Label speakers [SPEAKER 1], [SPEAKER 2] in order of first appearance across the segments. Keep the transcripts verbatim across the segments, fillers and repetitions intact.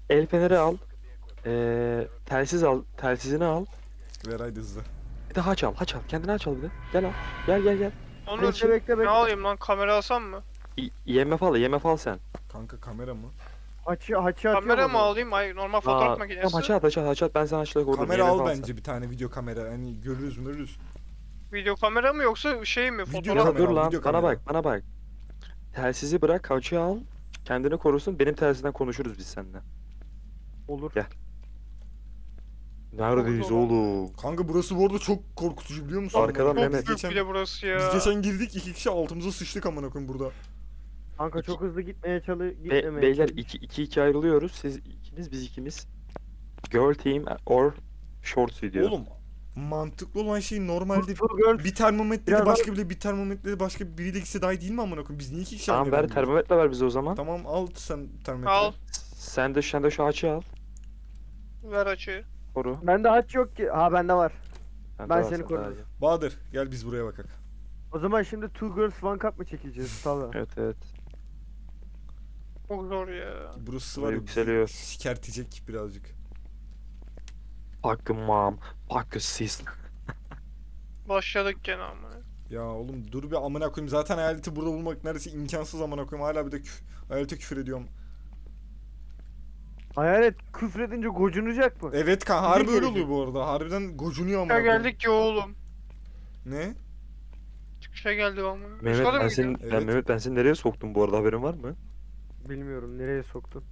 [SPEAKER 1] El feneri al. Ee, telsiz al. Telsizini al.
[SPEAKER 2] Ver haydi hızlı.
[SPEAKER 1] Bir de haç al. Haç al. Kendine haç al bir de. Gel al. Gel gel gel.
[SPEAKER 3] Onur
[SPEAKER 1] Bekle,
[SPEAKER 4] bekle,
[SPEAKER 3] ne
[SPEAKER 4] bekle.
[SPEAKER 3] alayım lan, kamera alsam mı?
[SPEAKER 1] İ- I M F al. I M F al sen.
[SPEAKER 2] Kanka kamera mı?
[SPEAKER 4] Haçı haçı atıyorum.
[SPEAKER 3] Kamera mı
[SPEAKER 4] ama.
[SPEAKER 3] alayım? Hayır, normal fotoğraf
[SPEAKER 1] Aa,
[SPEAKER 3] makinesi.
[SPEAKER 1] Tamam haç at haç at haç at. Ben sana haçla korurum.
[SPEAKER 2] Kamera
[SPEAKER 1] I M F
[SPEAKER 2] al
[SPEAKER 1] sen.
[SPEAKER 2] bence bir tane video kamera. Hani görürüz görürüz.
[SPEAKER 3] Video kamera mı yoksa şey mi?
[SPEAKER 2] Video
[SPEAKER 3] Fotoğraf
[SPEAKER 1] Ya
[SPEAKER 3] mı?
[SPEAKER 2] kamera.
[SPEAKER 1] dur lan
[SPEAKER 2] video
[SPEAKER 1] bana
[SPEAKER 2] kamera.
[SPEAKER 1] bak bana bak. Telsizi bırak haçı al. Kendini korusun. Benim telsizden konuşuruz biz seninle.
[SPEAKER 4] Olur.
[SPEAKER 1] Gel. Neredeyiz
[SPEAKER 3] Olur, olur.
[SPEAKER 1] oğlum?
[SPEAKER 2] Kanka burası bu arada çok korkutucu biliyor musun?
[SPEAKER 1] Arkadan
[SPEAKER 3] Çok
[SPEAKER 1] Mehmet.
[SPEAKER 3] büyük
[SPEAKER 2] Geçen,
[SPEAKER 3] bir de burası ya.
[SPEAKER 2] biz geçen girdik iki kişi altımıza sıçtık amına koyayım burada.
[SPEAKER 4] Kanka çok hızlı gitmeye çalı
[SPEAKER 1] Be-
[SPEAKER 4] gitmemeye
[SPEAKER 1] beyler
[SPEAKER 4] çalış.
[SPEAKER 1] iki, iki iki ayrılıyoruz. Siz ikiniz biz ikimiz. Girl team or short video.
[SPEAKER 2] Oğlum mantıklı olan şey normalde
[SPEAKER 4] Two girls.
[SPEAKER 2] bir termometre
[SPEAKER 4] Biraz
[SPEAKER 2] başka biri bir termometre başka biriyle gitse daha iyi değil mi amına koyayım? Biz niye iki kişi
[SPEAKER 1] Tamam
[SPEAKER 2] aynı
[SPEAKER 1] ver
[SPEAKER 2] yerden gidiyoruz?
[SPEAKER 1] termometre ver bize o zaman.
[SPEAKER 2] Tamam al sen termometre.
[SPEAKER 3] Al.
[SPEAKER 1] Sen de sen de şu haçı al.
[SPEAKER 3] Ver açığı.
[SPEAKER 1] Koru.
[SPEAKER 4] Bende haç yok ki. Ha bende var.
[SPEAKER 1] Sen
[SPEAKER 4] Ben
[SPEAKER 1] de al,
[SPEAKER 4] seni
[SPEAKER 1] sen de
[SPEAKER 4] korurum.
[SPEAKER 1] al.
[SPEAKER 2] Bahadır gel biz buraya bakak.
[SPEAKER 4] O zaman şimdi two girls one cup mı çekeceğiz? Tamam.
[SPEAKER 1] Evet evet.
[SPEAKER 3] Çok zor ya.
[SPEAKER 2] Burası
[SPEAKER 1] Buraya
[SPEAKER 2] var ya
[SPEAKER 1] yükseliyor.
[SPEAKER 2] bizi sikertecek birazcık.
[SPEAKER 1] Fuck mom. Fuck sis.
[SPEAKER 3] Başladık gene ama.
[SPEAKER 2] Ya oğlum dur bir amına koyayım zaten hayaleti burada bulmak neredeyse imkansız amına koyayım hala bir de küf hayalete küfür ediyorum.
[SPEAKER 4] Hayalet küfredince gocunacak mı?
[SPEAKER 2] Evet kan harbi
[SPEAKER 4] Bize
[SPEAKER 2] öyle
[SPEAKER 4] gelecek.
[SPEAKER 2] oluyor bu arada harbiden gocunuyor amına
[SPEAKER 3] Ya
[SPEAKER 2] koyayım.
[SPEAKER 3] geldik ya oğlum.
[SPEAKER 2] Ne?
[SPEAKER 3] Çıkışa geldi ama.
[SPEAKER 1] Mehmet ben senin
[SPEAKER 2] Evet.
[SPEAKER 1] ben Mehmet ben seni nereye soktum bu arada haberin var mı?
[SPEAKER 4] Bilmiyorum nereye soktun.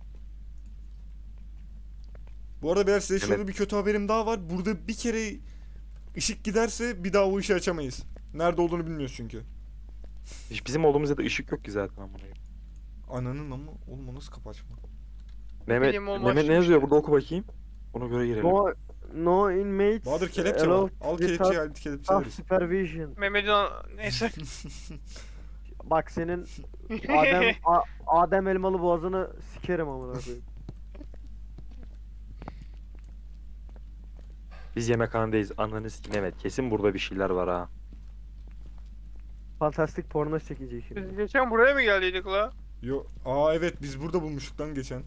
[SPEAKER 2] Bu arada beyler size şöyle
[SPEAKER 1] Evet.
[SPEAKER 2] bir kötü haberim daha var. Burada bir kere ışık giderse bir daha o ışığı açamayız. Nerede olduğunu bilmiyoruz çünkü.
[SPEAKER 1] Hiç bizim olduğumuz yerde ışık yok ki zaten amına koyayım.
[SPEAKER 2] Ananın ama oğlum o nasıl kapı açma?
[SPEAKER 1] Mehmet
[SPEAKER 3] Bileyim, olmaz
[SPEAKER 1] Mehmet ne
[SPEAKER 3] şimdi.
[SPEAKER 1] yazıyor burada oku bakayım. Ona göre girelim.
[SPEAKER 4] No, no inmates.
[SPEAKER 2] Bahadır kelepçe var.
[SPEAKER 4] allowed
[SPEAKER 2] Al
[SPEAKER 4] without
[SPEAKER 2] kelepçeyi al kelepçe
[SPEAKER 4] staff
[SPEAKER 2] veririz.
[SPEAKER 4] supervision.
[SPEAKER 3] Mehmet'in an- neyse.
[SPEAKER 4] Bak senin Adem A- Adem elmalı boğazını sikerim amına koyayım.
[SPEAKER 1] Biz yemekhanedeyiz. Ananı s- Mehmet kesin burada bir şeyler var ha.
[SPEAKER 4] Fantastik porno çekecek şimdi.
[SPEAKER 3] Biz geçen buraya mı geldiydik la?
[SPEAKER 2] Yo, aa evet biz burada bulmuştuk lan geçen.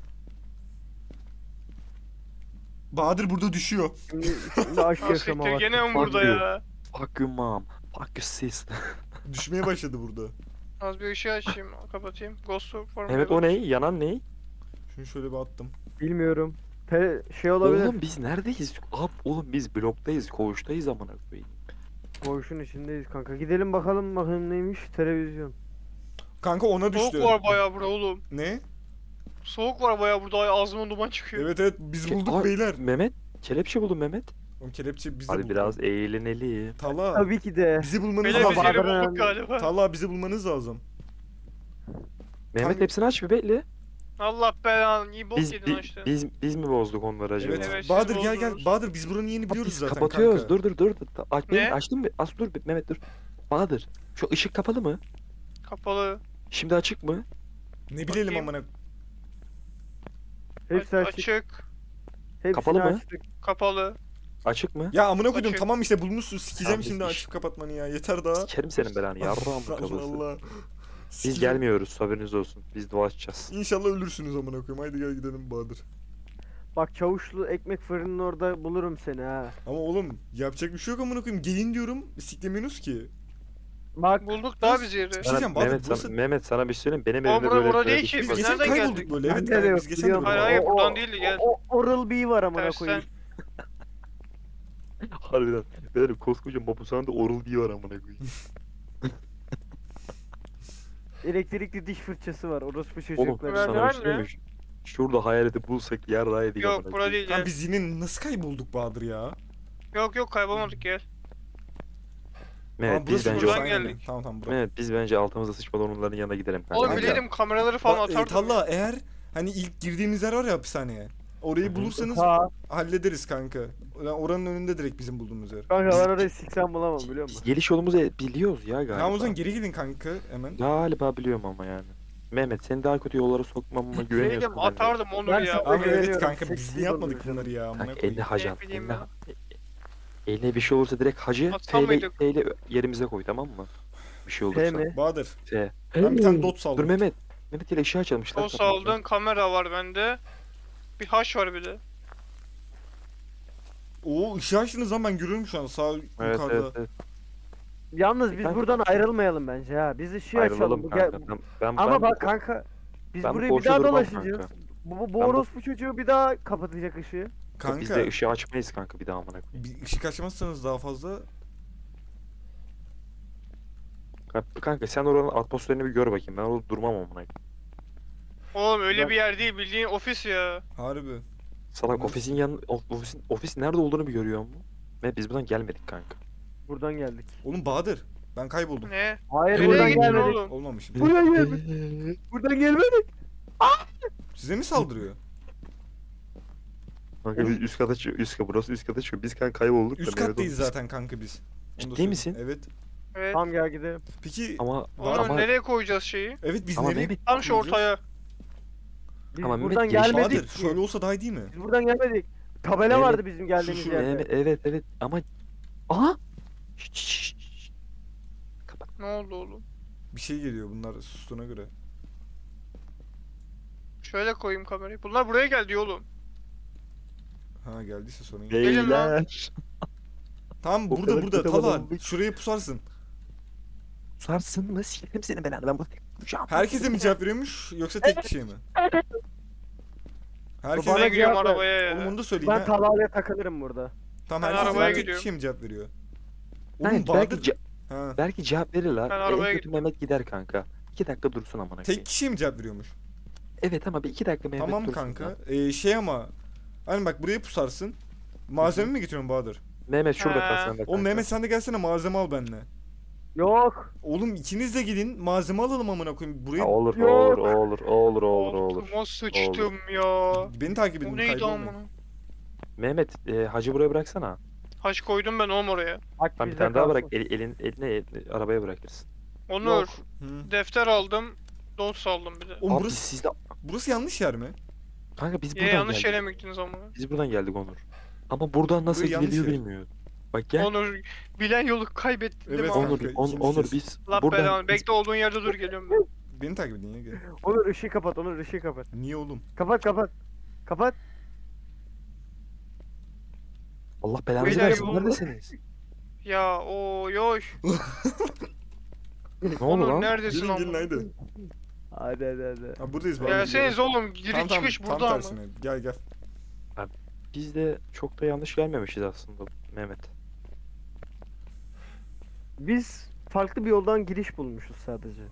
[SPEAKER 2] Bahadır burada düşüyor.
[SPEAKER 4] Şimdi, şimdi aşk
[SPEAKER 3] Ah
[SPEAKER 4] yaşama
[SPEAKER 3] siktir,
[SPEAKER 4] bak.
[SPEAKER 3] gene mi
[SPEAKER 1] Fuck
[SPEAKER 3] burada
[SPEAKER 1] you.
[SPEAKER 3] ya?
[SPEAKER 1] Fuck you mom. Fuck you sis.
[SPEAKER 2] Düşmeye başladı burada.
[SPEAKER 3] Az bir ışığı açayım, kapatayım. Ghost Form.
[SPEAKER 1] Mehmet o ne? Yanan ne?
[SPEAKER 2] Şunu şöyle bir attım.
[SPEAKER 4] Bilmiyorum. Te şey olabilir.
[SPEAKER 1] Oğlum biz neredeyiz? Ab oğlum biz bloktayız, koğuştayız amına koyayım.
[SPEAKER 4] Koğuşun içindeyiz kanka. Gidelim bakalım bakayım neymiş. Televizyon.
[SPEAKER 2] Kanka ona düştü.
[SPEAKER 3] Soğuk var bayağı burada oğlum.
[SPEAKER 2] Ne?
[SPEAKER 3] Soğuk var bayağı burada, ağzımdan duman çıkıyor.
[SPEAKER 2] Evet evet biz
[SPEAKER 1] Ke-
[SPEAKER 2] bulduk
[SPEAKER 1] Aa,
[SPEAKER 2] beyler.
[SPEAKER 1] Mehmet, kelepçe buldum Mehmet.
[SPEAKER 2] Oğlum kelepçe bizi
[SPEAKER 1] Hadi
[SPEAKER 2] bul.
[SPEAKER 1] biraz eğlenelim.
[SPEAKER 2] Tala.
[SPEAKER 4] Tabii ki de.
[SPEAKER 2] Bizi bulmanız
[SPEAKER 3] Beyler
[SPEAKER 4] Ama
[SPEAKER 3] biz
[SPEAKER 2] lazım.
[SPEAKER 3] yeri
[SPEAKER 4] Bahadır'ın-
[SPEAKER 3] bulduk galiba.
[SPEAKER 2] Tala bizi bulmanız lazım.
[SPEAKER 1] Mehmet
[SPEAKER 2] Kanka-
[SPEAKER 1] hepsini aç bir bekle.
[SPEAKER 3] Allah belanı, iyi bok
[SPEAKER 1] Biz
[SPEAKER 3] yedin
[SPEAKER 1] bi-
[SPEAKER 3] işte.
[SPEAKER 1] biz biz mi bozduk onları acaba?
[SPEAKER 2] Evet.
[SPEAKER 3] Evet, siz
[SPEAKER 2] Bahadır gel gel.
[SPEAKER 3] bozdunuz.
[SPEAKER 2] Bahadır biz buranın yeni
[SPEAKER 1] Bak,
[SPEAKER 2] biliyoruz
[SPEAKER 1] biz
[SPEAKER 2] zaten
[SPEAKER 1] kapatıyoruz.
[SPEAKER 2] kanka.
[SPEAKER 1] Dur dur dur. Ta- Aç,
[SPEAKER 3] Ne?
[SPEAKER 1] Mehmet, açtın mı? Az dur bir Mehmet dur. Bahadır. Şu ışık kapalı mı?
[SPEAKER 3] Kapalı.
[SPEAKER 1] Şimdi açık mı?
[SPEAKER 2] Ne bilelim
[SPEAKER 3] Bakayım.
[SPEAKER 2] amına.
[SPEAKER 4] Hepsi
[SPEAKER 3] A-
[SPEAKER 4] açık.
[SPEAKER 3] açık.
[SPEAKER 4] Hepsini
[SPEAKER 1] Kapalı mı?
[SPEAKER 4] açtık.
[SPEAKER 3] Kapalı.
[SPEAKER 1] Açık mı?
[SPEAKER 2] Ya amına koydum
[SPEAKER 3] Açık.
[SPEAKER 2] tamam işte bulmuşsun sikeceğim
[SPEAKER 1] Tamam,
[SPEAKER 2] şimdi
[SPEAKER 1] biz-
[SPEAKER 2] açıp kapatmanı ya yeter daha.
[SPEAKER 1] Sikerim senin belanı yarrağım
[SPEAKER 2] Allah
[SPEAKER 1] kafası.
[SPEAKER 2] Allah.
[SPEAKER 1] Biz
[SPEAKER 2] Sikeceğim.
[SPEAKER 1] gelmiyoruz haberiniz olsun. Biz dua açacağız.
[SPEAKER 2] İnşallah ölürsünüz amına koyayım. Haydi gel gidelim Bahadır.
[SPEAKER 4] Bak çavuşlu ekmek fırının orada bulurum seni ha.
[SPEAKER 2] Ama oğlum yapacak bir şey yok amına koyayım. Gelin diyorum siklemiyorsunuz ki.
[SPEAKER 4] Bak
[SPEAKER 3] Bulduk daha biz yeri.
[SPEAKER 2] Bir şey
[SPEAKER 1] Sana,
[SPEAKER 2] diyeceğim, Bahadır,
[SPEAKER 1] Mehmet,
[SPEAKER 2] burası-
[SPEAKER 1] sana, Mehmet sana bir şey söyleyeyim. Benim
[SPEAKER 3] Ama
[SPEAKER 1] evimde
[SPEAKER 3] bura-
[SPEAKER 1] böyle
[SPEAKER 3] bura
[SPEAKER 1] böyle
[SPEAKER 3] değil
[SPEAKER 1] bir
[SPEAKER 3] ki,
[SPEAKER 1] şey
[SPEAKER 3] biz
[SPEAKER 1] var.
[SPEAKER 2] Biz geçen
[SPEAKER 3] nereden
[SPEAKER 2] kaybolduk
[SPEAKER 3] geldik?
[SPEAKER 2] böyle evet
[SPEAKER 4] bende de
[SPEAKER 2] kanka
[SPEAKER 4] yok
[SPEAKER 2] biz geçen de
[SPEAKER 4] biliyorum.
[SPEAKER 2] böyle.
[SPEAKER 3] Hayır, hayır,
[SPEAKER 4] O-
[SPEAKER 3] buradan
[SPEAKER 4] o-
[SPEAKER 3] değildi, gel.
[SPEAKER 4] O, o Oral B var amına
[SPEAKER 3] Tersten.
[SPEAKER 4] koyayım.
[SPEAKER 1] Harbiden. Benim koskoca mapushanede Oral B var amına koyayım.
[SPEAKER 4] Elektrikli diş fırçası var. Orospu
[SPEAKER 1] Oğlum
[SPEAKER 4] çocukları.
[SPEAKER 3] Ben-
[SPEAKER 1] sana bir
[SPEAKER 3] Merdiven
[SPEAKER 1] şey diyeyim mi? Şurada hayaleti bulsak yer daha yedik amına
[SPEAKER 3] Yok bura
[SPEAKER 1] koyayım.
[SPEAKER 3] değil,
[SPEAKER 2] Lan
[SPEAKER 3] gel.
[SPEAKER 2] biz yine nasıl kaybolduk Bahadır ya?
[SPEAKER 3] Yok yok, kaybolmadık, gel.
[SPEAKER 1] Mehmet
[SPEAKER 2] Tamam,
[SPEAKER 1] biz
[SPEAKER 2] burası
[SPEAKER 1] bence
[SPEAKER 2] burası,
[SPEAKER 3] Buradan
[SPEAKER 2] aynen.
[SPEAKER 3] geldik.
[SPEAKER 2] Tamam tamam bura.
[SPEAKER 1] Mehmet biz bence altımıza sıçmadan onların yanına gidelim kanka.
[SPEAKER 3] Oğlum
[SPEAKER 2] Kanka.
[SPEAKER 3] bileydim, kameraları falan
[SPEAKER 2] Ba- e,
[SPEAKER 3] atardım.
[SPEAKER 2] Talha eğer hani ilk girdiğimiz yer var ya hapishaneye. Orayı bulursanız
[SPEAKER 4] Ha,
[SPEAKER 2] hallederiz kanka. Ulan oranın önünde direkt bizim bulduğumuz yer.
[SPEAKER 4] kanka ben orayı siksem bulamam biliyor
[SPEAKER 1] Biz
[SPEAKER 4] musun?
[SPEAKER 1] geliş yolumuzu e- biliyoruz ya galiba.
[SPEAKER 2] Tamam o zaman geri gidin kanka hemen.
[SPEAKER 1] Galiba biliyorum ama yani. Mehmet seni daha kötü yollara sokmamama
[SPEAKER 3] Bileydim,
[SPEAKER 1] güveniyorsun. bence.
[SPEAKER 3] atardım onu
[SPEAKER 4] Ben
[SPEAKER 3] ya.
[SPEAKER 4] sana-
[SPEAKER 2] Ama evet
[SPEAKER 4] güveniyorum,
[SPEAKER 2] kanka biz
[SPEAKER 4] seksi
[SPEAKER 2] niye yapmadık
[SPEAKER 4] oluyor
[SPEAKER 2] bunları ya? amına
[SPEAKER 1] Kanka
[SPEAKER 2] koyayım.
[SPEAKER 1] eline hacı
[SPEAKER 3] Ne
[SPEAKER 1] at.
[SPEAKER 3] bileyim
[SPEAKER 1] Eline,
[SPEAKER 3] ya.
[SPEAKER 1] eline bir şey olursa direkt hacı
[SPEAKER 3] Atsam
[SPEAKER 1] T
[SPEAKER 3] mıydık?
[SPEAKER 1] ile yerimize koy tamam mı? Bir şey olursa.
[SPEAKER 4] T mi?
[SPEAKER 2] Bahadır.
[SPEAKER 1] T.
[SPEAKER 2] Ben bir tane dot
[SPEAKER 1] Dur
[SPEAKER 2] saldım.
[SPEAKER 1] Mehmet. Mehmet ile ışığı açalım işte.
[SPEAKER 3] O saldın, kamera var bende. Bir haş var bir de.
[SPEAKER 2] Oo ışığı açtınız lan ben görüyorum şu an sağ
[SPEAKER 1] Evet
[SPEAKER 2] yukarıda.
[SPEAKER 1] evet evet.
[SPEAKER 4] Yalnız biz
[SPEAKER 1] Kanka-
[SPEAKER 4] buradan ayrılmayalım bence ha. Biz ışığı açalım.
[SPEAKER 1] Ayrılalım
[SPEAKER 4] Bu gel-
[SPEAKER 1] kanka. Ben, ben,
[SPEAKER 4] Ama
[SPEAKER 1] ben
[SPEAKER 4] bak
[SPEAKER 1] bu-
[SPEAKER 4] kanka. Biz
[SPEAKER 1] ben bu
[SPEAKER 4] buraya bir
[SPEAKER 1] koğuşta
[SPEAKER 4] daha
[SPEAKER 1] durmam
[SPEAKER 4] dolaşacağız.
[SPEAKER 1] kanka.
[SPEAKER 4] Bu, bu, bu
[SPEAKER 1] Ben bu-
[SPEAKER 4] orospu çocuğu bir daha kapatacak ışığı.
[SPEAKER 2] Kanka
[SPEAKER 1] Biz de ışığı açmayız kanka bir daha amına koyayım.
[SPEAKER 2] bir ışık açmazsanız daha fazla
[SPEAKER 1] Kanka, kanka sen oranın atmosferini bir gör bakayım. Ben orada durmam amına koyayım.
[SPEAKER 3] Oğlum öyle
[SPEAKER 4] Ben-
[SPEAKER 3] bir yer değil, bildiğin ofis ya.
[SPEAKER 2] harbi.
[SPEAKER 1] Salak
[SPEAKER 2] Nasıl?
[SPEAKER 1] ofisin yan ofisin ofis nerede olduğunu bir görüyor mu? Ve biz buradan gelmedik kanka.
[SPEAKER 4] Buradan geldik.
[SPEAKER 2] Oğlum Bahadır ben kayboldum.
[SPEAKER 3] Ne?
[SPEAKER 4] Hayır
[SPEAKER 3] Nereye
[SPEAKER 4] buradan
[SPEAKER 3] gittin
[SPEAKER 4] gelmedik.
[SPEAKER 3] oğlum?
[SPEAKER 2] Olmamışım.
[SPEAKER 4] Buraya gelmedik. Buradan gelmedik.
[SPEAKER 2] Size mi saldırıyor?
[SPEAKER 1] Kanka biz üst kata çıkıyor. Üst kata burası üst kata çıkıyor. Biz kanka kaybolduk da
[SPEAKER 2] Üst
[SPEAKER 1] nerede
[SPEAKER 2] kattayız
[SPEAKER 1] olduğunu-
[SPEAKER 2] zaten kanka biz. Onu da
[SPEAKER 1] Ciddi
[SPEAKER 2] söyleyeyim.
[SPEAKER 1] misin?
[SPEAKER 2] Evet.
[SPEAKER 3] Evet.
[SPEAKER 4] Tamam gel gidelim.
[SPEAKER 2] Peki
[SPEAKER 1] Ama
[SPEAKER 3] Oğlum
[SPEAKER 1] ama
[SPEAKER 3] nereye koyacağız şeyi?
[SPEAKER 2] evet biz
[SPEAKER 1] ama
[SPEAKER 2] nereye
[SPEAKER 1] Mehmet
[SPEAKER 3] Tam şu
[SPEAKER 2] koyacağız?
[SPEAKER 3] ortaya.
[SPEAKER 4] Biz
[SPEAKER 1] Ama
[SPEAKER 4] buradan
[SPEAKER 1] Mehmet, genç-
[SPEAKER 4] gelmedik.
[SPEAKER 2] Bahadır
[SPEAKER 4] ki.
[SPEAKER 2] şöyle olsa daha iyi değil mi?
[SPEAKER 4] Biz buradan gelmedik. Tabela
[SPEAKER 1] Evet.
[SPEAKER 4] vardı bizim geldiğimiz
[SPEAKER 2] Şu- şu-
[SPEAKER 4] yerde.
[SPEAKER 1] evet evet evet ama aha Şşş, şşş, şşş. Kapat.
[SPEAKER 3] Ne oldu oğlum?
[SPEAKER 2] Bir şey geliyor bunlar sustuğuna göre.
[SPEAKER 3] Şöyle koyayım kamerayı. Bunlar buraya geldi oğlum.
[SPEAKER 2] Ha geldiyse sorun yok.
[SPEAKER 3] Gelin lan.
[SPEAKER 1] Beyler.
[SPEAKER 2] Tamam
[SPEAKER 1] O
[SPEAKER 2] burada
[SPEAKER 1] kadar
[SPEAKER 2] burada
[SPEAKER 1] kötü
[SPEAKER 2] Talha
[SPEAKER 1] adam.
[SPEAKER 2] şuraya pusarsın.
[SPEAKER 1] Sarsın mı? Sikerim seni belanı. Ben burada tek duracağım.
[SPEAKER 2] Herkese mi cevap veriyormuş yoksa tek kişiye mi? Herkes
[SPEAKER 4] Bana
[SPEAKER 3] Ben gidiyorum
[SPEAKER 4] cevap ver.
[SPEAKER 3] arabaya
[SPEAKER 2] Oğlum
[SPEAKER 3] ya.
[SPEAKER 2] onu da söyleyeyim
[SPEAKER 4] Ben
[SPEAKER 2] ha.
[SPEAKER 4] Talha'ya takılırım burada.
[SPEAKER 2] Tamam
[SPEAKER 3] Ben
[SPEAKER 2] herkes
[SPEAKER 3] arabaya
[SPEAKER 2] tek
[SPEAKER 3] gidiyorum.
[SPEAKER 2] kişiye mi cevap veriyor?
[SPEAKER 1] Belki,
[SPEAKER 2] Oğlum
[SPEAKER 1] belki,
[SPEAKER 2] Bahadır.
[SPEAKER 1] ce-
[SPEAKER 2] Ha.
[SPEAKER 1] belki cevap verirler.
[SPEAKER 3] Ben
[SPEAKER 1] En
[SPEAKER 3] arabaya
[SPEAKER 1] kötü Mehmet gider kanka. İki dakika dursun amına koyayım.
[SPEAKER 2] Tek kişiye mi cevap veriyormuş?
[SPEAKER 1] Evet ama bir iki dakika Mehmet
[SPEAKER 2] Tamam
[SPEAKER 1] dursun
[SPEAKER 2] kanka.
[SPEAKER 1] ya.
[SPEAKER 2] Ee, şey ama hani bak buraya pusarsın. Malzeme mi getiriyorsun Bahadır?
[SPEAKER 1] Mehmet şurada
[SPEAKER 3] Ha.
[SPEAKER 1] kal sen de
[SPEAKER 2] Oğlum
[SPEAKER 1] kanka.
[SPEAKER 2] Mehmet sen de gelsene malzeme al benimle.
[SPEAKER 4] Yok.
[SPEAKER 2] Oğlum ikiniz de gidin malzeme alalım amına koyayım. Buraya
[SPEAKER 1] Ha, olur,
[SPEAKER 4] Yok.
[SPEAKER 1] olur olur olur olur olur.
[SPEAKER 3] Altıma sıçtım ya.
[SPEAKER 2] beni takip
[SPEAKER 3] Bu
[SPEAKER 2] edin
[SPEAKER 3] neydi
[SPEAKER 2] kaybolmayın.
[SPEAKER 3] amına?
[SPEAKER 1] Mehmet e, hacı buraya bıraksana.
[SPEAKER 3] Haş koydum ben oğlum oraya.
[SPEAKER 4] Bak
[SPEAKER 1] Tam bir
[SPEAKER 4] bizde
[SPEAKER 1] tane daha
[SPEAKER 4] kalsın.
[SPEAKER 1] bırak. El, elin eline el- arabaya bırakırsın.
[SPEAKER 3] Onur.
[SPEAKER 4] Yok.
[SPEAKER 2] Hı.
[SPEAKER 3] Defter aldım. Dots aldım bir de.
[SPEAKER 2] Oğlum
[SPEAKER 1] Abi
[SPEAKER 2] burası,
[SPEAKER 1] sizde
[SPEAKER 2] burası yanlış yer mi?
[SPEAKER 1] kanka biz
[SPEAKER 3] Ya
[SPEAKER 1] buradan
[SPEAKER 3] yanlış
[SPEAKER 1] geldik.
[SPEAKER 3] yere mi gittiniz amına?
[SPEAKER 1] Biz buradan geldik Onur. Ama buradan nasıl
[SPEAKER 2] Burası yanlış
[SPEAKER 1] gidiliyor
[SPEAKER 2] yer.
[SPEAKER 1] bilmiyorum. Bak gel.
[SPEAKER 3] Onur bilen yolu kaybettin değil mi
[SPEAKER 2] Evet,
[SPEAKER 3] amına?
[SPEAKER 1] Onur,
[SPEAKER 2] kanka,
[SPEAKER 1] On-
[SPEAKER 2] ikimiz
[SPEAKER 1] Onur
[SPEAKER 2] de-
[SPEAKER 1] biz
[SPEAKER 3] La
[SPEAKER 1] buradan
[SPEAKER 3] belanı.
[SPEAKER 1] biz-
[SPEAKER 3] Bekle olduğun yerde dur geliyorum ben.
[SPEAKER 2] Beni takip edin ya gel.
[SPEAKER 4] Onur ışığı kapat, Onur ışığı kapat.
[SPEAKER 2] Niye oğlum?
[SPEAKER 4] Kapat kapat. Kapat.
[SPEAKER 1] Allah belanızı
[SPEAKER 3] Beyler,
[SPEAKER 1] versin.
[SPEAKER 3] bu-
[SPEAKER 1] Neredesiniz?
[SPEAKER 3] Ya o yoy.
[SPEAKER 1] Ne oldu
[SPEAKER 3] Onur
[SPEAKER 1] lan?
[SPEAKER 3] neredesin
[SPEAKER 2] Gelin gelin
[SPEAKER 3] amına?
[SPEAKER 2] haydi.
[SPEAKER 4] Hadi hadi hadi.
[SPEAKER 2] Ha buradayız Bahadır.
[SPEAKER 3] Gelseniz oğlum. Giriş
[SPEAKER 2] Tamam, tamam,
[SPEAKER 3] çıkış
[SPEAKER 2] tam
[SPEAKER 3] burada ama.
[SPEAKER 2] tersine. Gel gel.
[SPEAKER 1] Biz de çok da yanlış gelmemişiz aslında Mehmet.
[SPEAKER 4] Biz farklı bir yoldan giriş bulmuşuz sadece.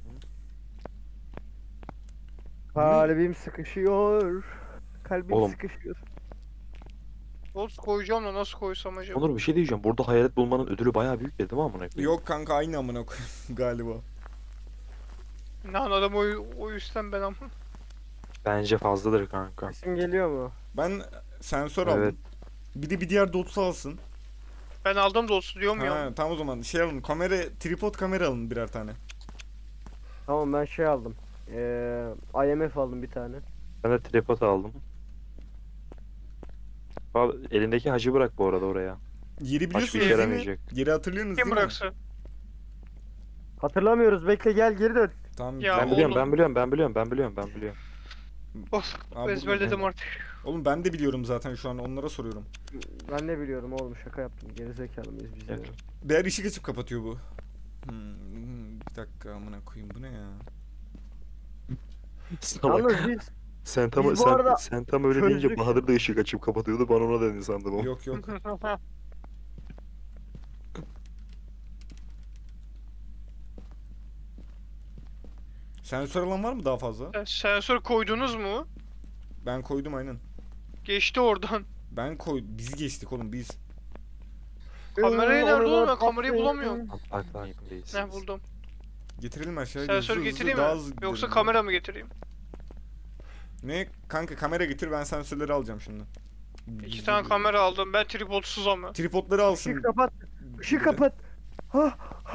[SPEAKER 4] Kalbim sıkışıyor. Kalbim
[SPEAKER 1] Oğlum.
[SPEAKER 4] sıkışıyor.
[SPEAKER 3] Dots koyacağım da nasıl koysam acaba?
[SPEAKER 1] Onur bir şey diyeceğim. Burada hayalet bulmanın ödülü bayağı büyük değil mi amına koyayım?
[SPEAKER 2] Yok kanka aynı amına koyayım galiba.
[SPEAKER 3] Ne anladım o, o yüzden ben ama.
[SPEAKER 1] Bence fazladır kanka.
[SPEAKER 4] Sesim geliyor mu?
[SPEAKER 2] Ben sensör
[SPEAKER 1] Evet.
[SPEAKER 2] aldım. Bir de bir diğer dotsu alsın.
[SPEAKER 3] Ben aldım Dots'u diyorum ya.
[SPEAKER 2] Ha tamam o zaman şey alın. Kamera tripod kamera alın birer tane.
[SPEAKER 4] Tamam ben şey aldım. Ee, I M F aldım bir tane.
[SPEAKER 1] Ben de tripod aldım. Al, elindeki hacı bırak bu arada oraya.
[SPEAKER 2] Yeri
[SPEAKER 1] Başka
[SPEAKER 2] biliyorsunuz
[SPEAKER 1] işe
[SPEAKER 2] değil mi?
[SPEAKER 1] yaramayacak.
[SPEAKER 2] Yeri hatırlıyorsunuz
[SPEAKER 3] Kim
[SPEAKER 2] değil mi?
[SPEAKER 3] bıraksa?
[SPEAKER 4] Hatırlamıyoruz. Bekle gel geri dön.
[SPEAKER 2] Tamam.
[SPEAKER 3] Ya
[SPEAKER 1] Ben
[SPEAKER 2] gel.
[SPEAKER 1] biliyorum,
[SPEAKER 3] oğlum.
[SPEAKER 1] ben biliyorum, ben biliyorum, ben biliyorum, ben biliyorum.
[SPEAKER 3] Of
[SPEAKER 2] Aa, burada-
[SPEAKER 3] ezberledim artık.
[SPEAKER 2] Oğlum ben de biliyorum zaten şu an onlara soruyorum.
[SPEAKER 4] Ben ne biliyorum oğlum şaka yaptım. Gerizekalı mıyız biz
[SPEAKER 1] Evet.
[SPEAKER 4] ya?
[SPEAKER 2] Değer ışık açıp kapatıyor bu. Hmm, bir dakika amına koyayım bu ne ya?
[SPEAKER 1] Salak.
[SPEAKER 4] Yalnız biz
[SPEAKER 1] Sen tam
[SPEAKER 4] biz bu
[SPEAKER 1] sen,
[SPEAKER 4] arada
[SPEAKER 1] sen tam öyle deyince
[SPEAKER 4] çözdük.
[SPEAKER 1] Bahadır da ışık açıp kapatıyordu. Ben ona dedin sandım o.
[SPEAKER 2] Yok yok. Sensör alan var mı daha fazla?
[SPEAKER 3] Ya, Sensör koydunuz mu?
[SPEAKER 2] Ben koydum aynen.
[SPEAKER 3] Geçti oradan.
[SPEAKER 2] Ben koy biz geçtik oğlum biz.
[SPEAKER 3] Kamerayı nerede oğlum? Ben kamerayı bulamıyorum.
[SPEAKER 1] Bak lan yakındayız.
[SPEAKER 3] Ne buldum.
[SPEAKER 2] Getirelim aşağıya.
[SPEAKER 3] Sensör
[SPEAKER 2] hızlı hızlı
[SPEAKER 3] getireyim
[SPEAKER 2] daha
[SPEAKER 3] mi?
[SPEAKER 2] hızlı
[SPEAKER 3] Yoksa
[SPEAKER 2] gidelim.
[SPEAKER 3] kamera mı getireyim?
[SPEAKER 2] Ne? Kanka kamera getir ben sensörleri alacağım şimdi.
[SPEAKER 3] İki tane kamera aldım. Ben tripodsuz ama.
[SPEAKER 2] Tripodları alsın.
[SPEAKER 4] ışığı kapat. Işığı
[SPEAKER 2] Bir de.
[SPEAKER 4] kapat. Ha,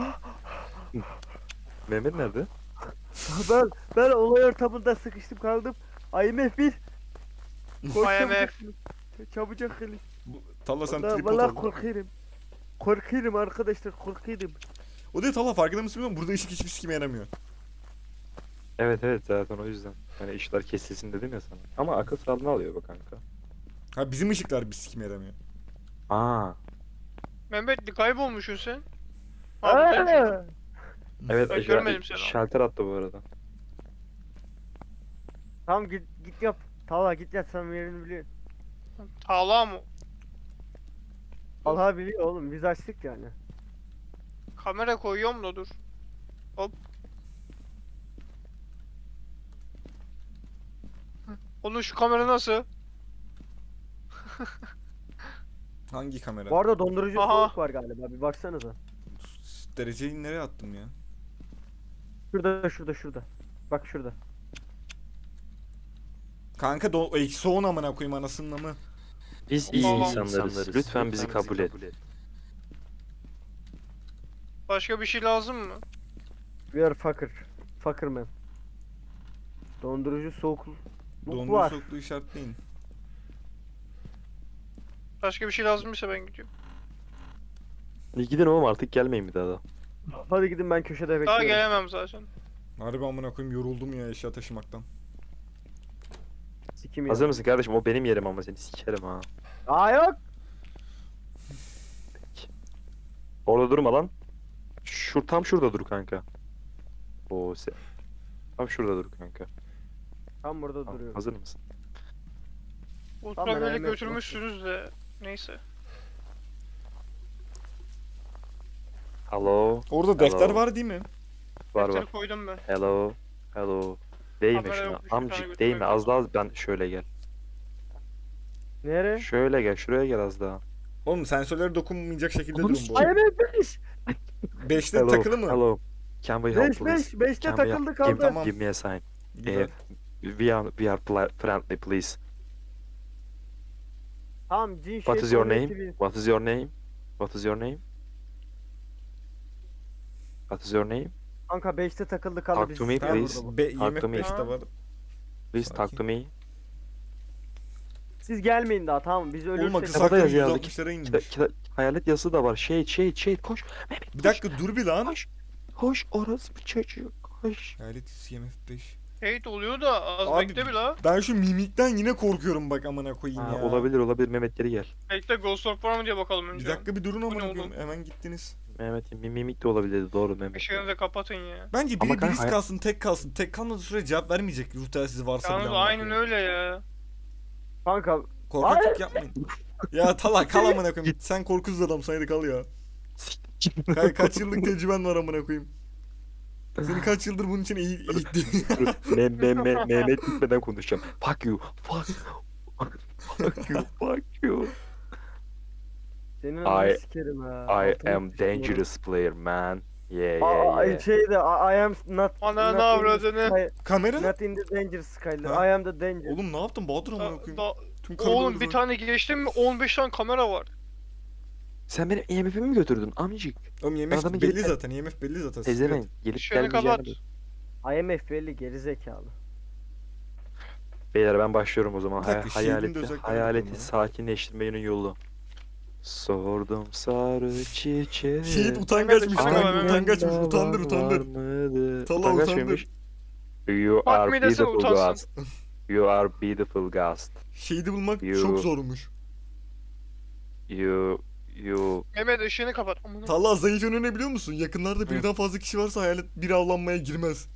[SPEAKER 1] Mehmet nerede?
[SPEAKER 4] ben ben olay ortamında sıkıştım kaldım. I M F bir. Koş
[SPEAKER 3] I M F.
[SPEAKER 4] çabucak- Çabucak gelin.
[SPEAKER 2] Bu- Talla sen
[SPEAKER 4] Valla,
[SPEAKER 2] tripod
[SPEAKER 4] valla
[SPEAKER 2] al.
[SPEAKER 4] korkuyorum. Korkuyorum arkadaşlar korkuyorum.
[SPEAKER 2] O değil Talla farkında mısın bilmiyorum burada ışık hiçbir sikime yaramıyor.
[SPEAKER 1] Evet evet zaten o yüzden. Hani işler kesilsin dedim ya sana. Ama akıl sağlığını alıyor bak kanka.
[SPEAKER 2] Ha bizim ışıklar bir sikim yaramıyor.
[SPEAKER 1] Aa.
[SPEAKER 3] Mehmet kaybolmuşsun sen. Ha, buradaymış.
[SPEAKER 4] Aa!
[SPEAKER 1] Evet,
[SPEAKER 3] Ben
[SPEAKER 1] Ece-
[SPEAKER 3] görmedim seni ama.
[SPEAKER 1] Shelter attı bu arada.
[SPEAKER 4] Tamam git git yap. Talha git yat, sen yerini biliyorsun.
[SPEAKER 3] Tağla mı?
[SPEAKER 4] Talha biliyor oğlum, biz açtık yani.
[SPEAKER 3] Kamera koyuyorum da dur. Hop. Hı. Onun şu kamera nasıl?
[SPEAKER 2] Hangi kamera?
[SPEAKER 4] Bu arada dondurucu
[SPEAKER 3] Aha.
[SPEAKER 4] soğuk var galiba, bir baksanıza.
[SPEAKER 2] Dereceyi nereye attım ya?
[SPEAKER 4] Şurada şurada şurada. Bak şurada.
[SPEAKER 2] Kanka do eksi on amına koyayım anasının mı?
[SPEAKER 1] Biz iyi
[SPEAKER 3] Tamam.
[SPEAKER 1] insanlarız. Lütfen bizi kabul et.
[SPEAKER 3] Başka bir şey lazım mı?
[SPEAKER 4] We are fucker. Fucker man. Dondurucu soğuk. Bu
[SPEAKER 2] Dondurucu
[SPEAKER 4] var.
[SPEAKER 2] soğukluğu işaretleyin.
[SPEAKER 3] Başka bir şey lazımsa ben gidiyorum.
[SPEAKER 1] İyi gidin oğlum, artık gelmeyin bir daha da.
[SPEAKER 4] Hadi gidin, ben köşede
[SPEAKER 3] Daha
[SPEAKER 4] bekliyorum.
[SPEAKER 3] gelemem zaten.
[SPEAKER 2] Harbi amına koyayım, yoruldum ya eşya taşımaktan.
[SPEAKER 4] Sikim ya.
[SPEAKER 1] Hazır mısın kardeşim? O benim yerim ama seni sikerim ha.
[SPEAKER 4] Aa yok.
[SPEAKER 1] Orada durma lan. Şur tam şurada dur kanka. Oo sen. Tam şurada dur kanka.
[SPEAKER 4] Tam burada
[SPEAKER 1] Tamam,
[SPEAKER 4] duruyor.
[SPEAKER 1] hazır mısın?
[SPEAKER 3] Ultraviyole
[SPEAKER 4] Mehmet,
[SPEAKER 3] götürmüşsünüz de. Neyse.
[SPEAKER 1] Hello.
[SPEAKER 2] Orada defter
[SPEAKER 1] Hello.
[SPEAKER 2] var değil mi?
[SPEAKER 1] Var
[SPEAKER 3] Defteri
[SPEAKER 1] var.
[SPEAKER 3] koydum ben.
[SPEAKER 1] Hello. Hello. Değme
[SPEAKER 3] Kamera
[SPEAKER 1] şuna.
[SPEAKER 3] yokmuş, bir tane
[SPEAKER 1] Amcık
[SPEAKER 3] götürmek
[SPEAKER 1] değme. Az
[SPEAKER 3] lazım.
[SPEAKER 1] daha ben şöyle gel.
[SPEAKER 4] Nere?
[SPEAKER 1] Şöyle gel. Şuraya gel az daha.
[SPEAKER 2] Oğlum sensörlere dokunmayacak şekilde
[SPEAKER 1] Oğlum,
[SPEAKER 2] durun bu
[SPEAKER 4] Ay
[SPEAKER 2] arada.
[SPEAKER 4] evet beş.
[SPEAKER 2] beşte
[SPEAKER 1] Hello.
[SPEAKER 2] takılı mı?
[SPEAKER 1] Hello. Can we help
[SPEAKER 4] beş
[SPEAKER 1] please?
[SPEAKER 4] beş. beşte
[SPEAKER 1] Can we
[SPEAKER 4] takıldı
[SPEAKER 1] help?
[SPEAKER 4] kaldı.
[SPEAKER 1] Give,
[SPEAKER 2] Tamam.
[SPEAKER 1] give me a sign.
[SPEAKER 2] Güzel.
[SPEAKER 1] Eh, we are we are pla- friendly please.
[SPEAKER 4] Tamam cin
[SPEAKER 1] What is
[SPEAKER 4] şeytan
[SPEAKER 1] your name?
[SPEAKER 4] ekibi.
[SPEAKER 1] What is your name? What is your name? What is your name?
[SPEAKER 4] Kanka beşte takıldı kaldı,
[SPEAKER 1] Talk
[SPEAKER 4] biz
[SPEAKER 1] to me,
[SPEAKER 4] isteyen
[SPEAKER 1] please.
[SPEAKER 4] burada bu.
[SPEAKER 2] Be
[SPEAKER 1] Hakkı
[SPEAKER 2] IMF
[SPEAKER 1] mı?
[SPEAKER 2] beşte var.
[SPEAKER 1] Please talk
[SPEAKER 2] Sakin.
[SPEAKER 1] to me.
[SPEAKER 4] Siz gelmeyin daha, tamam biz
[SPEAKER 2] Oğlum
[SPEAKER 4] ölürsek.
[SPEAKER 2] akıl
[SPEAKER 1] Kitapta
[SPEAKER 2] saklı
[SPEAKER 1] yazıyor
[SPEAKER 2] yüz
[SPEAKER 1] abi.
[SPEAKER 2] altmışlara
[SPEAKER 1] Kita,
[SPEAKER 2] inmiş.
[SPEAKER 1] kita, hayalet yazısı da var. Şey şey şey koş. Mehmet
[SPEAKER 2] Bir
[SPEAKER 1] koş.
[SPEAKER 2] dakika dur bir lan.
[SPEAKER 1] Koş. Koş orası bir çocuk. Koş.
[SPEAKER 2] Hayalet I M F beş.
[SPEAKER 3] Hate oluyor da az
[SPEAKER 2] Abi-
[SPEAKER 3] bekle bir la.
[SPEAKER 2] Ben şu mimikten yine korkuyorum bak amına koyayım
[SPEAKER 1] Ha,
[SPEAKER 2] ya.
[SPEAKER 1] olabilir olabilir Mehmet geri gel.
[SPEAKER 3] Bekle Ghost Orb var mı diye bakalım önce.
[SPEAKER 2] Bir dakika bir durun amına
[SPEAKER 3] ne
[SPEAKER 2] koyayım.
[SPEAKER 3] oğlum?
[SPEAKER 2] Hemen gittiniz.
[SPEAKER 1] Mehmet mim- mimik de olabilir doğru Mehmet.
[SPEAKER 3] Işığını da kapatın ya.
[SPEAKER 2] Bence
[SPEAKER 1] Ama
[SPEAKER 2] biri
[SPEAKER 1] kanka
[SPEAKER 2] birisi
[SPEAKER 1] hay-
[SPEAKER 2] kalsın, tek kalsın. Tek kalmadığı sürece cevap vermeyecek ruh telsizi varsa bile.
[SPEAKER 3] Yalnız
[SPEAKER 2] amına
[SPEAKER 3] aynen
[SPEAKER 2] koyayım.
[SPEAKER 3] öyle ya.
[SPEAKER 4] Kanka
[SPEAKER 2] Korkaklık yapmayın. Ya Tala kal amına koyayım. Sen korkusuz adamsın, hadi kal ya. Ka- kaç yıllık tecrüben var amına koyayım. Seni kaç yıldır bunun için eğ- eğittim.
[SPEAKER 1] me, me, me, Mehmet gitmeden konuşacağım. Fuck you. Fuck. Fuck you. Fuck you.
[SPEAKER 4] senin
[SPEAKER 1] I-
[SPEAKER 4] ananı sikerim ha.
[SPEAKER 1] I
[SPEAKER 4] Altını
[SPEAKER 1] am
[SPEAKER 4] sıçtım
[SPEAKER 1] dangerous player man. Yeah
[SPEAKER 4] oğlum.
[SPEAKER 1] yeah
[SPEAKER 4] Aa,
[SPEAKER 1] yeah.
[SPEAKER 4] şeyde I, I am not
[SPEAKER 3] Ana,
[SPEAKER 4] not
[SPEAKER 3] ne
[SPEAKER 4] in the
[SPEAKER 3] avradını?
[SPEAKER 4] sky-
[SPEAKER 2] Kamera?
[SPEAKER 4] Not in the danger Skyler.
[SPEAKER 2] Ha?
[SPEAKER 4] I am the danger.
[SPEAKER 2] Oğlum ne yaptın Bahadır amına
[SPEAKER 3] Da-
[SPEAKER 2] koyayım?
[SPEAKER 3] da-
[SPEAKER 2] Tüm
[SPEAKER 3] Oğlum
[SPEAKER 2] kameraları
[SPEAKER 3] bir
[SPEAKER 2] var.
[SPEAKER 3] tane geçtim mi on beş tane kamera var.
[SPEAKER 1] Sen benim E M F'imi mi götürdün amcık?
[SPEAKER 2] Oğlum I M F
[SPEAKER 1] Adamın
[SPEAKER 2] belli
[SPEAKER 1] gelip-
[SPEAKER 2] zaten. I M F belli zaten.
[SPEAKER 1] Tezemen gelip
[SPEAKER 3] Işığını
[SPEAKER 1] gelmeyeceğini
[SPEAKER 3] kapat.
[SPEAKER 1] bil.
[SPEAKER 4] I M F belli geri zekalı.
[SPEAKER 1] Beyler ben başlıyorum o zaman.
[SPEAKER 2] Bir dakika,
[SPEAKER 1] Hay-
[SPEAKER 2] şiirin de
[SPEAKER 1] hayaleti,
[SPEAKER 2] özellikleri
[SPEAKER 1] hayaleti
[SPEAKER 2] bakalım
[SPEAKER 1] sakinleştirmenin yolu. Sordum sarı çiçeğe.
[SPEAKER 2] Şehit utangaçmış
[SPEAKER 3] Mehmet,
[SPEAKER 2] kanka,
[SPEAKER 3] Mehmet.
[SPEAKER 2] utangaçmış. Utandır
[SPEAKER 1] Var
[SPEAKER 2] utandır.
[SPEAKER 1] mıydı?
[SPEAKER 2] Tala,
[SPEAKER 1] Utangaç
[SPEAKER 2] utandır.
[SPEAKER 1] mıymış? You
[SPEAKER 3] Bak
[SPEAKER 1] are
[SPEAKER 3] midesine
[SPEAKER 1] beautiful
[SPEAKER 3] utansın.
[SPEAKER 1] ghost. You are beautiful ghost.
[SPEAKER 2] Şehidi bulmak
[SPEAKER 1] You-
[SPEAKER 2] çok zormuş.
[SPEAKER 1] You you
[SPEAKER 3] Mehmet ışığını kapat. Amına.
[SPEAKER 2] Talla zayıf yönü ne biliyor musun? Yakınlarda birden fazla kişi varsa hayalet bir avlanmaya girmez.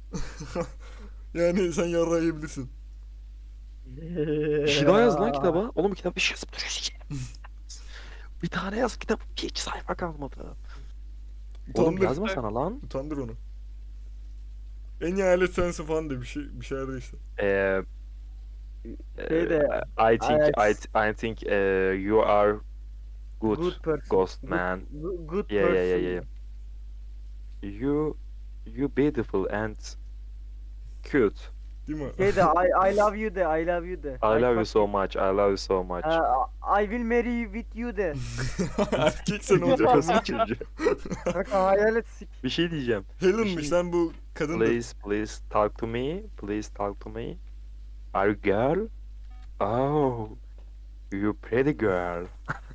[SPEAKER 2] Yani sen yarrağı yiyebilirsin.
[SPEAKER 1] bir şey daha yaz lan kitaba. Oğlum bu kitap bir şey yazıp duruyorsun ki. Bir tane yaz kitap. Bir iki sayfa kalmadı. Oğlum
[SPEAKER 2] Utandır,
[SPEAKER 1] yazma sana lan.
[SPEAKER 2] utandır onu. En iyi hayalet sensin falan de bir şey bir şeyler de işte.
[SPEAKER 1] Eee
[SPEAKER 4] Şey de,
[SPEAKER 1] I think
[SPEAKER 4] evet.
[SPEAKER 1] I, I think eh, you are good,
[SPEAKER 4] Good person.
[SPEAKER 1] ghost
[SPEAKER 4] Good-
[SPEAKER 1] man.
[SPEAKER 4] Good, good
[SPEAKER 1] Yeah,
[SPEAKER 4] person.
[SPEAKER 1] yeah, yeah, yeah. You you beautiful and cute.
[SPEAKER 2] Değil mi?
[SPEAKER 4] Şey de I, I love you de, I love you de.
[SPEAKER 1] I love you
[SPEAKER 4] fuck-
[SPEAKER 1] so much. I love you so much.
[SPEAKER 4] Ha, I will marry you with you de.
[SPEAKER 2] Erkek sen
[SPEAKER 1] Kafası
[SPEAKER 2] olacaksın.
[SPEAKER 1] çocuğu.
[SPEAKER 4] Kanka hayalet sik.
[SPEAKER 1] Bir şey diyeceğim.
[SPEAKER 2] Helen'mış lan bu kadın da.
[SPEAKER 1] Please, please talk to me. Please talk to me. Are you girl? Oh, you pretty girl.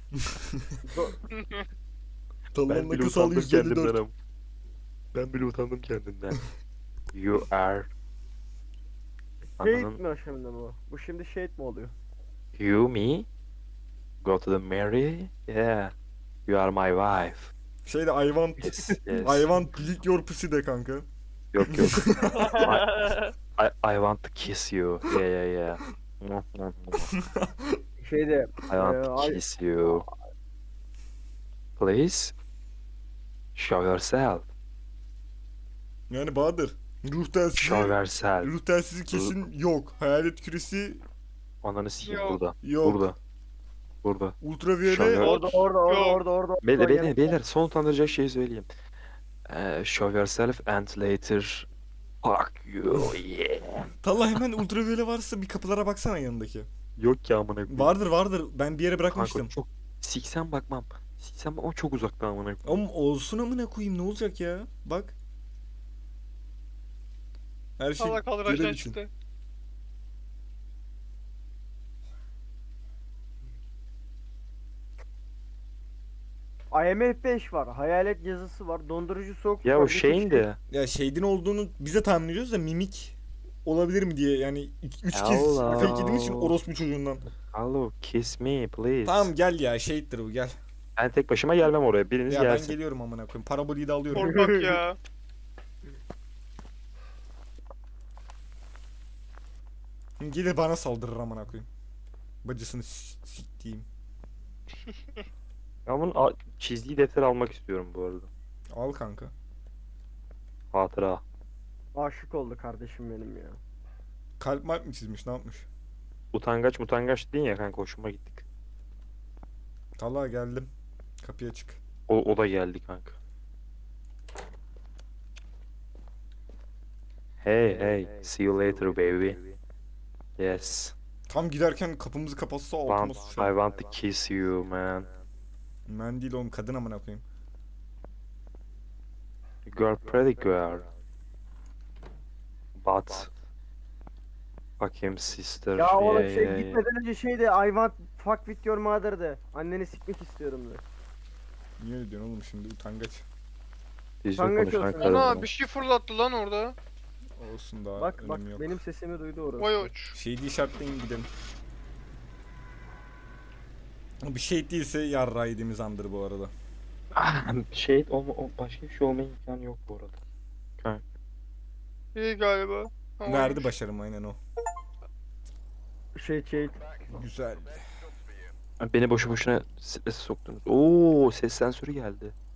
[SPEAKER 2] Tallanın
[SPEAKER 1] bile
[SPEAKER 2] akısal
[SPEAKER 1] utandım
[SPEAKER 2] yüz elli dört.
[SPEAKER 1] kendimden. am- Ben bile utandım kendimden. You are
[SPEAKER 4] Shade
[SPEAKER 1] Ananın
[SPEAKER 4] mi şimdi bu? Bu şimdi shade mi oluyor?
[SPEAKER 1] you me go to the Mary. Yeah. You are my wife.
[SPEAKER 2] Şeyde I want
[SPEAKER 1] Yes.
[SPEAKER 2] I
[SPEAKER 1] Yes.
[SPEAKER 2] want lick your pussy de kanka.
[SPEAKER 1] Yok yok. I, I want to kiss you. Yeah yeah yeah.
[SPEAKER 4] Şeyde
[SPEAKER 1] I want to
[SPEAKER 4] Ee, ay-
[SPEAKER 1] kiss you. Please. Show yourself.
[SPEAKER 2] Yani Bahadır. Ruh
[SPEAKER 1] Show
[SPEAKER 2] telsizi,
[SPEAKER 1] yourself.
[SPEAKER 2] ruh telsizi kesin yok. Hayalet küresi
[SPEAKER 1] Ananı sikeyim
[SPEAKER 3] Yok.
[SPEAKER 1] burada.
[SPEAKER 2] yok.
[SPEAKER 1] Burada. Burada.
[SPEAKER 2] Ultraviyole
[SPEAKER 1] Şöyle-
[SPEAKER 4] orada orada orada
[SPEAKER 3] Yok.
[SPEAKER 4] orada orada.
[SPEAKER 1] Beyler,
[SPEAKER 4] orada
[SPEAKER 1] beyler, beyler son utandıracak şeyi söyleyeyim. Ee, show yourself and later fuck you yeah.
[SPEAKER 2] Talha hemen ultraviyole varsa bir kapılara baksana yanındaki.
[SPEAKER 1] Yok ya amına koyayım.
[SPEAKER 2] Vardır vardır. Ben bir yere
[SPEAKER 1] Kanka
[SPEAKER 2] bırakmıştım.
[SPEAKER 1] çok siksen bakmam. Siksen bakmam çok uzakta amına koyayım.
[SPEAKER 2] Ama olsun amına koyayım ne olacak ya? Bak. Her şey
[SPEAKER 3] Allah kaldır aşağı
[SPEAKER 2] görev için.
[SPEAKER 3] çıktı.
[SPEAKER 4] I M F beş var. Hayalet yazısı var. Dondurucu soğuk
[SPEAKER 1] Ya
[SPEAKER 4] var.
[SPEAKER 1] o
[SPEAKER 4] bir
[SPEAKER 1] şeyin
[SPEAKER 4] şey-
[SPEAKER 1] de.
[SPEAKER 2] Ya şeydin olduğunu bize tahmin ediyoruz da mimik olabilir mi diye yani iki- üç kez
[SPEAKER 1] Allah.
[SPEAKER 2] fake yediğimiz için orospu çocuğundan.
[SPEAKER 1] Hello kiss me please.
[SPEAKER 2] Tamam gel ya şeydir bu gel.
[SPEAKER 1] Ben tek başıma gelmem oraya. Biriniz
[SPEAKER 2] Ya ben
[SPEAKER 1] gelsin.
[SPEAKER 2] geliyorum amına koyayım. Parabolü de alıyorum.
[SPEAKER 3] Korkak ya.
[SPEAKER 2] Gelir bana saldırır amına koyayım. Bacısını s- siktiğim.
[SPEAKER 1] Ben bunun a- çizdiği defter almak istiyorum bu arada.
[SPEAKER 2] Al kanka.
[SPEAKER 1] Hatıra.
[SPEAKER 4] Aşık oldu kardeşim benim ya.
[SPEAKER 2] Kalp mark mı çizmiş ne yapmış?
[SPEAKER 1] Utangaç mutangaç dedin ya kanka hoşuma gittik.
[SPEAKER 2] Talha geldim. Kapıya çık.
[SPEAKER 1] O, o da geldi kanka. Hey hey, see you later baby. Yes.
[SPEAKER 2] Tam giderken kapımızı kapatsa
[SPEAKER 1] Want,
[SPEAKER 2] altıma
[SPEAKER 1] I
[SPEAKER 2] sıçar.
[SPEAKER 1] want to kiss you man.
[SPEAKER 2] Ben değil oğlum kadın amına koyayım.
[SPEAKER 1] Girl pretty girl. But fuck him sister.
[SPEAKER 4] Ya oğlum
[SPEAKER 1] Yeah,
[SPEAKER 4] şey
[SPEAKER 1] yeah, yeah.
[SPEAKER 4] gitmeden önce şeyde I want fuck with your mother de. Anneni sikmek istiyorum de.
[SPEAKER 2] Niye öyle diyorsun oğlum şimdi utangaç.
[SPEAKER 1] Düzgün
[SPEAKER 4] Utangaç
[SPEAKER 1] konuşan
[SPEAKER 4] olsun.
[SPEAKER 1] karı
[SPEAKER 3] Ana
[SPEAKER 1] bunu.
[SPEAKER 3] bir şey fırlattı lan orada.
[SPEAKER 2] Olsun daha
[SPEAKER 4] Bak bak
[SPEAKER 2] önemi yok.
[SPEAKER 4] benim sesimi duydu orası.
[SPEAKER 3] Vay uç.
[SPEAKER 2] Şeydi işaretleyin gidelim. Bir şey değilse yarra yediğimiz andır bu arada.
[SPEAKER 1] Ah, şey olma, o- başka bir şey olma imkanı yok bu arada.
[SPEAKER 3] İyi galiba. Ha,
[SPEAKER 2] Verdi
[SPEAKER 3] oymuş.
[SPEAKER 2] başarım aynen o.
[SPEAKER 4] Şey şey.
[SPEAKER 2] Güzel.
[SPEAKER 1] Beni boşu boşuna strese soktunuz. Oo, ses sensörü geldi.